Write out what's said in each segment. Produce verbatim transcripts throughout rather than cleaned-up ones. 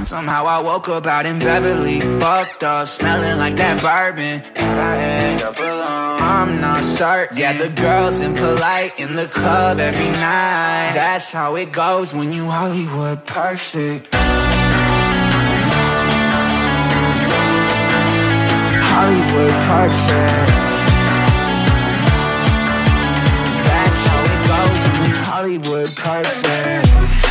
Somehow I woke up out in Beverly, fucked up, smelling like that bourbon, and I end up alone. I'm not certain. Yeah, the girls impolite in the club every night. That's how it goes when you Hollywood perfect. Hollywood perfect. That's how it goes when you Hollywood perfect.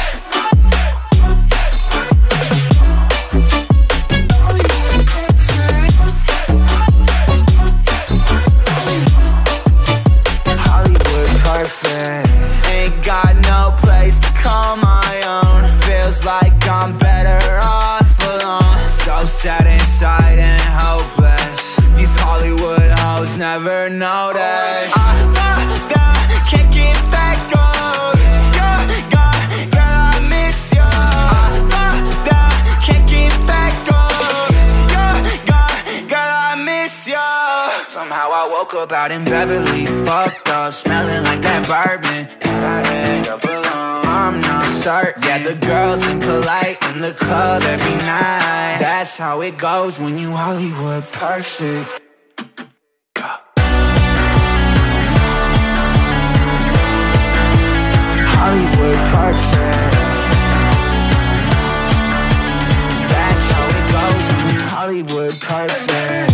Ain't got no place to call my own. Feels like I'm better off alone. So sad inside and hopeless. These Hollywood hoes never notice. I, I, I can't get back on. You're gone, girl, I miss you. I, I, I can't get back on. You're gone, girl, I miss you. Somehow I woke up out in Beverly, fucked up, smelling like that bourbon, and I end up alone. I'm not certain. Yeah, the girls impolite in the club every night. That's how it goes when you Hollywood perfect. Hollywood perfect. That's how it goes when you Hollywood perfect.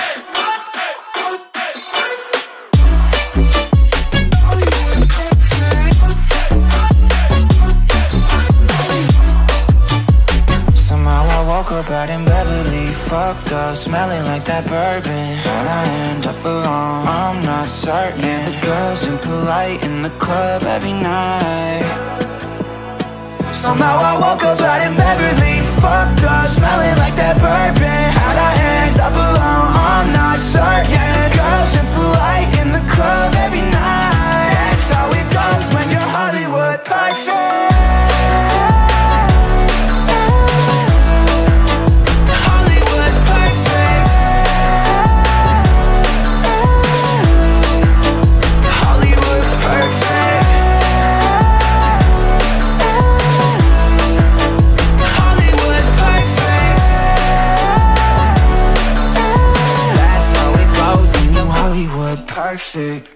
Woke up out in Beverly, fucked up, smelling like that bourbon, how'd I end up alone? I'm not certain. Yeah, the girls impolite in the club every night. Somehow I woke up out in Beverly, fucked up, smelling like that bourbon, how'd I end up alone? I'm not certain. Yeah, the girls impolite in the club every night. That's how it goes when you're Hollywood perfect. Perfect.